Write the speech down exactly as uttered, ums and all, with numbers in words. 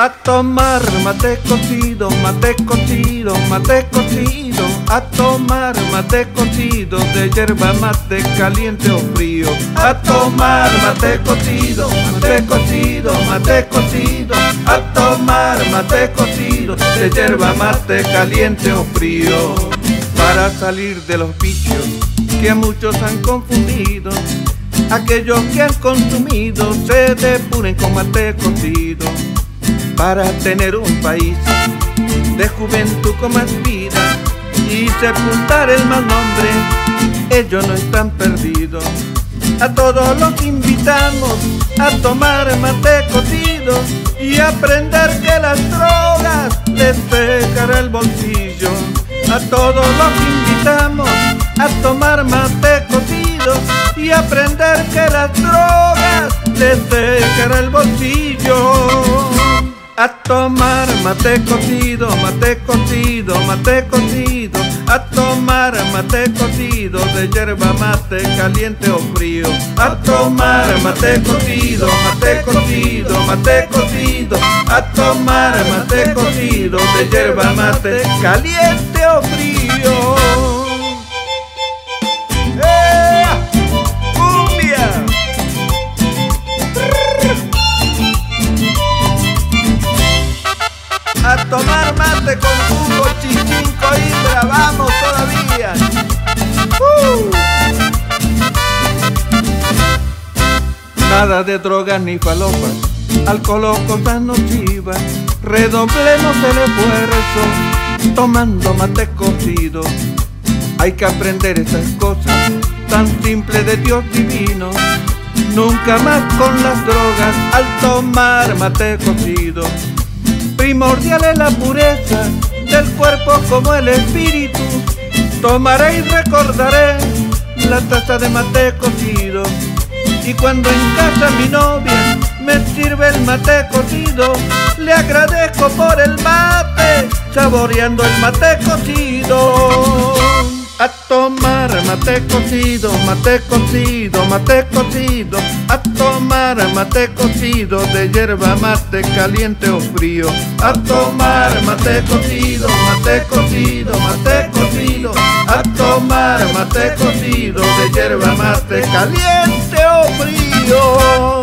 A tomar mate cocido, mate cocido, mate cocido. A tomar mate cocido de yerba mate caliente o frío. A tomar mate cocido, mate cocido, mate cocido. A tomar mate cocido de yerba mate caliente o frío. Para salir de los vicios que a muchos han confundido, aquellos que han consumido se depuren con mate cocido. Para tener un país de juventud con más vida y sepultar el mal nombre, ellos no están perdidos. A todos los invitamos a tomar mate cocido y aprender que las drogas les pegará el bolsillo. A todos los invitamos a tomar mate cocido y aprender que las drogas les pegará el bolsillo. A tomar mate cocido, mate cocido, mate cocido. A tomar mate cocido de yerba mate caliente o frío. A tomar mate cocido, mate cocido, mate cocido. A tomar mate cocido de yerba mate caliente o frío. A tomar mate con jugo, chichinco y grabamos todavía. Uh. Nada de drogas ni falopas, alcohol o cosas nocivas. Redoblemos el esfuerzo tomando mate cocido. Hay que aprender esas cosas tan simples de Dios divino. Nunca más con las drogas al tomar mate cocido. Primordial es la pureza del cuerpo como el espíritu. Tomaré y recordaré la taza de mate cocido. Y cuando en casa mi novia me sirve el mate cocido, le agradezco por el mate, saboreando el mate cocido. A tomar mate cocido, mate cocido, mate cocido. A tomar mate cocido de yerba mate caliente o frío. A tomar mate cocido, mate cocido, mate cocido. A tomar mate cocido de yerba mate caliente o frío.